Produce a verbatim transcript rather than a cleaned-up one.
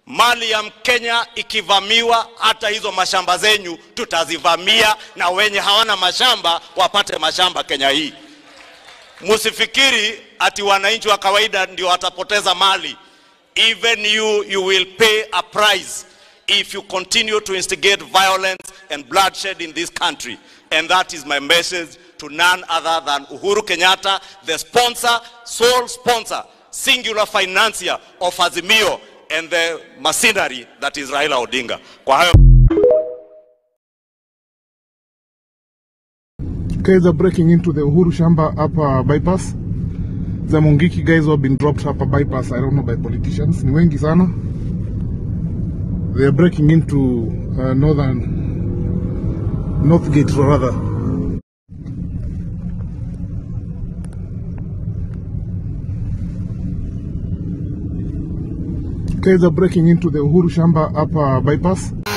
Mali ya Mkenya ikivamiwa, hata hizo mashamba zenyu tutazivamia, na wenye hawana mashamba wapate mashamba Kenya hii. Musifikiri ati wananchi wa kawaida ndio watapoteza mali. Even you, you will pay a price if you continue to instigate violence and bloodshed in this country. And that is my message to none other than Uhuru Kenyatta, the sponsor, sole sponsor, singular financier of Azimio, and the mercenary that is Raila Odinga. Kwa hayo guys are breaking into the Uhuru Shamba upper bypass. The Mungiki guys who have been dropped upper bypass, I don't know, by politicians. Ni wengi sana. They are breaking into uh, northern North Gate rather. Guys are breaking into the Uhuru Shamba upper bypass.